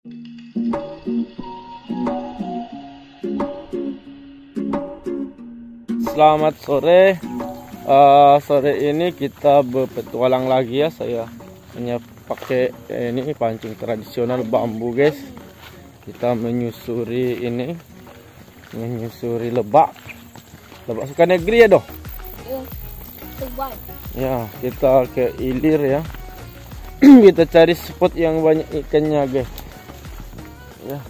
Selamat sore. Sore ini kita berpetualang lagi ya. Saya hanya pakai ini pancing tradisional bambu, guys. Kita menyusuri ini, menyusuri lebak Sukanegeri ya, doh. Ya, kita ke Ilir ya. Kita cari spot yang banyak ikannya, guys. Ya,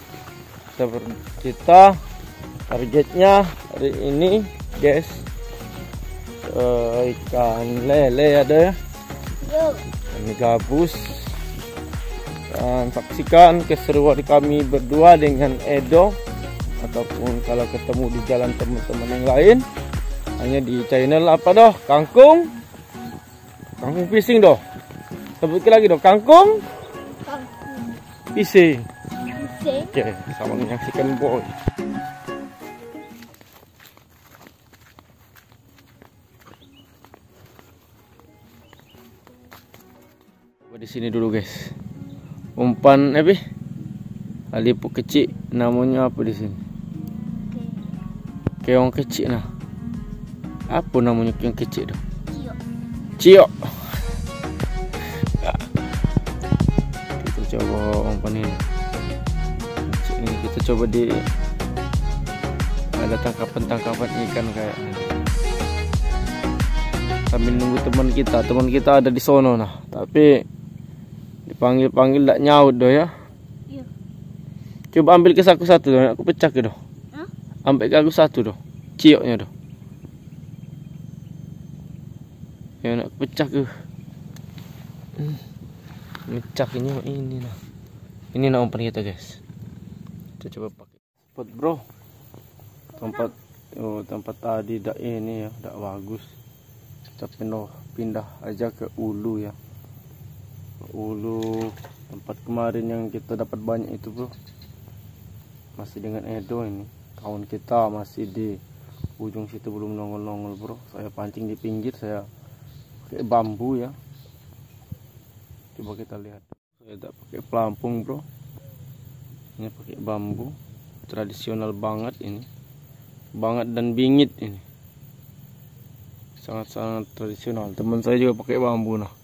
kita targetnya hari ini, guys, ikan lele ada ya, ini gabus. Dan saksikan keseruan kami berdua dengan Edo, ataupun kalau ketemu di jalan teman-teman yang lain, hanya di channel apa doh, kangkung fishing doh. Sebutkan lagi doh, kangkung fishing. Oke, sama menyaksikan boy. Di sini dulu, guys. Umpan alipu kecil, namanya apa di sini? Keong kecil nah. Apa namanya keong kecil tuh? Ciok. Kita coba umpan ini. Ini kita coba di ada tangkapan ikan kayak ini. Sambil nunggu teman kita ada di sono nah, tapi dipanggil tak nyaut doh ya. Iya. Coba ambil ke aku satu doh, aku pecah ke doh. Ambil ke aku satu doh, cioknya doh. Ya nak pecah ke. Mecah ini nah. Ini nah umpan kita, guys. Kita coba pakai spot, bro. Tempat tadi dak ini ya, dak bagus. Kita pindah aja ke ulu ya. Ulu tempat kemarin yang kita dapat banyak itu, bro. Masih dengan Edo ini. Kawan kita masih di ujung situ, belum nongol-nongol, bro. Saya pancing di pinggir, saya pakai bambu ya. Coba kita lihat. Saya tidak pakai pelampung, bro. Ini pakai bambu. Tradisional banget ini. Banget dan bingit ini. Sangat-sangat tradisional. Teman saya juga pakai bambu nah.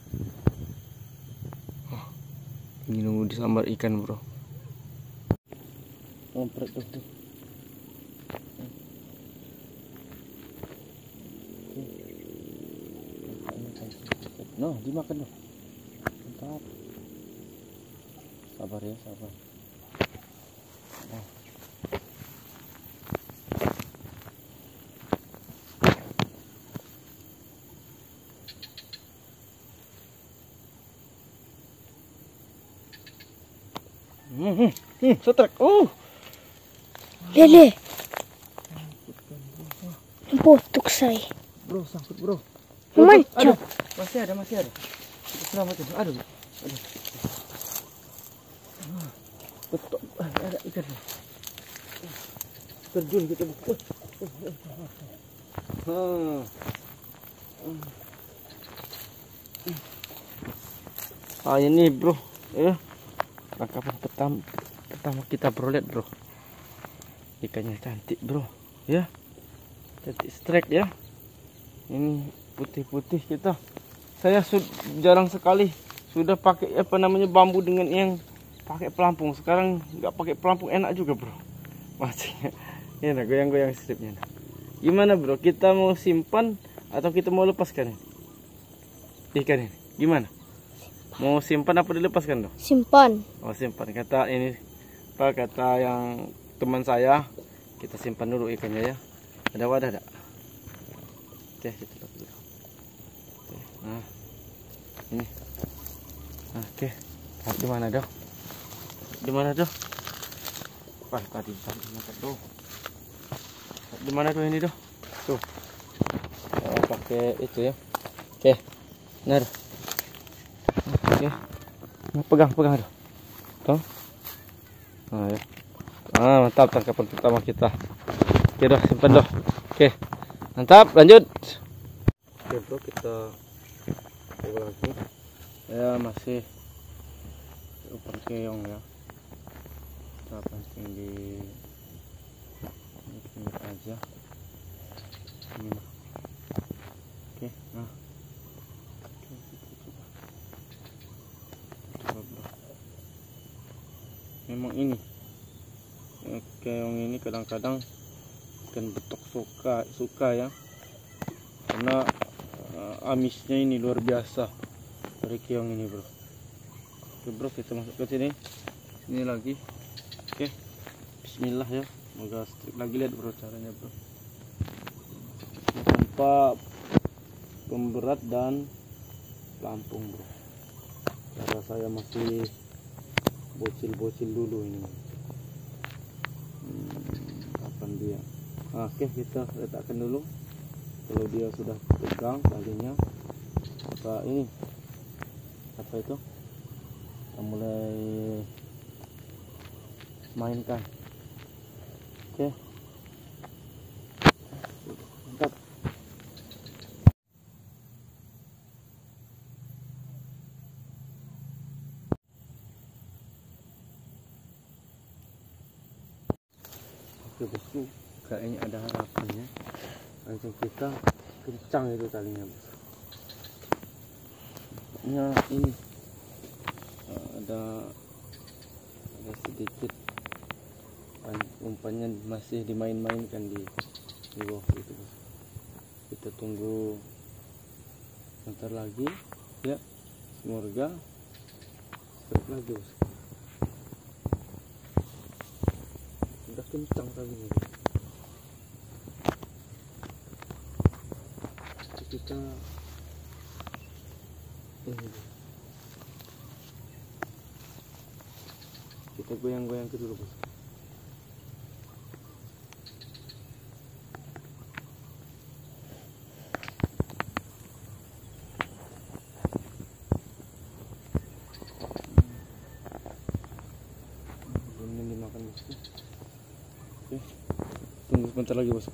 Ini nunggu disambar ikan, bro. Ngompret tuh. Nah, dimakan loh. Mantap. Sabar ya, sabar. Nah. Setrek. Lele. Botuk saya. Bro, sangkut, bro. Macam. Masih ada. Selamat itu. Aduh. Betul. Ada ikan. Terjun kita. Ini, bro. Ya. Tangkapan pertama kita, bro. Lihat, bro. Ikannya cantik, bro. Ya. Cantik strike ya. Ini putih-putih kita. Saya jarang sekali sudah pakai bambu dengan yang pakai pelampung. Sekarang nggak pakai pelampung enak juga, bro. Masih. Ya, nah, goyang-goyang stripnya. Nah. Gimana, bro? Kita mau simpan atau kita mau lepaskan ini? Ikan ini. Gimana? Mau simpan apa dilepaskan, doh? Simpan. Oh, simpan. Kata yang teman saya, kita simpan dulu ikannya ya. Ada wadah enggak? Oke, kita lihat dulu. Oke. Nah. Ini. Oke. Di mana, doh? Di mana, doh? Wah, tadi makan, doh. Di mana tuh ini, doh? Tuh. Pakai itu ya. Oke. Benar. Oke. Pegang doh. Tuh. Nah, ya. Mantap tangkapan pertama kita. Oke, doh, simpan, doh. Oke. Mantap, lanjut. Oke, bro, kita coba lagi. Ya, masih umpan keong ya. kita pancing di pinggir aja ini mah. Oke, nah oke, kita coba bro. Memang ini keong ini kadang-kadang ikan betok suka ya, karena amisnya ini luar biasa dari keong ini bro. Oke bro, kita masuk ke sini lagi. Oke, bismillah ya, semoga strip lagi. Lihat bro caranya bro, tanpa pemberat dan pelampung bro. Cara saya masih bocil dulu ini. Kapan dia? Oke, kita letakkan dulu. Kalau dia sudah pegang talinya, maka ini apa itu, kita mulai mainkan. Oke, mantap. Oke bosku, kayaknya ada harapannya. Langsung kita kencang itu talinya bos. Ini ada sedikit umpannya masih dimain-mainkan di bawah itu bos. Kita tunggu sebentar lagi ya, semoga strike lagi bos. Udah kencang talinya bos. Kita ini kita goyang-goyang ke dulu bos. Belum dimakan bosku. Oke, tunggu sebentar lagi bosku.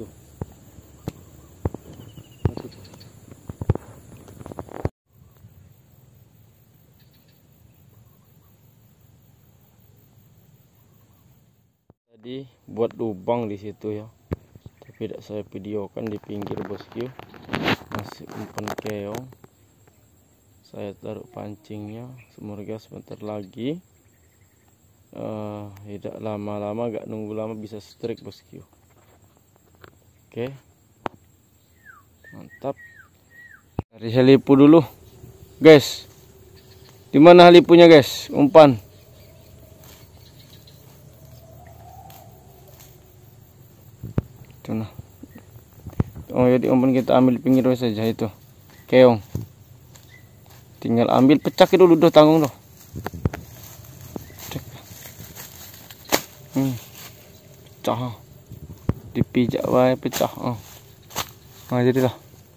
Tadi buat lubang di situ ya, tapi tidak saya videokan di pinggir bosku. Masih umpan keong. Saya taruh pancingnya, semoga sebentar lagi tidak lama-lama, gak nunggu lama bisa strike bosku. Oke, mantap. Cari helipu dulu guys. Dimana helipunya guys? Umpan. Nah, oh jadi umpan kita ambil pinggir saja itu keong, tinggal ambil, pecah dulu doh, tanggung doh. Pecah, dipijak wae pecah. Nah jadilah.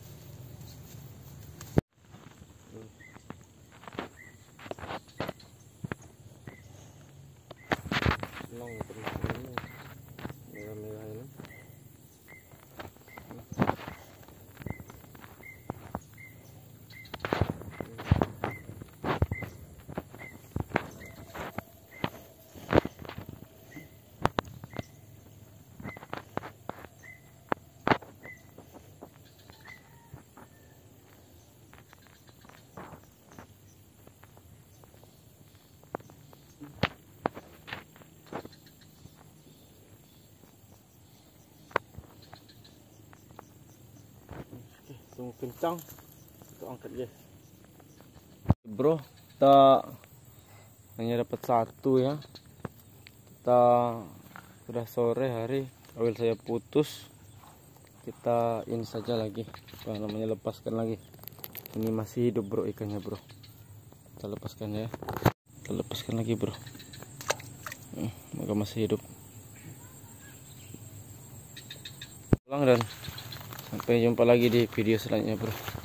Merah-merah ini. Tunggu kencang, kita angkat guys. Bro, kita hanya dapat satu ya. Kita sudah sore hari, awal saya putus. Kita ini saja lagi, apa namanya, lepaskan lagi. Ini masih hidup bro ikannya bro. Kita lepaskan ya. Kita lepaskan lagi bro. Semoga masih hidup. Pulang dan sampai jumpa lagi di video selanjutnya bro.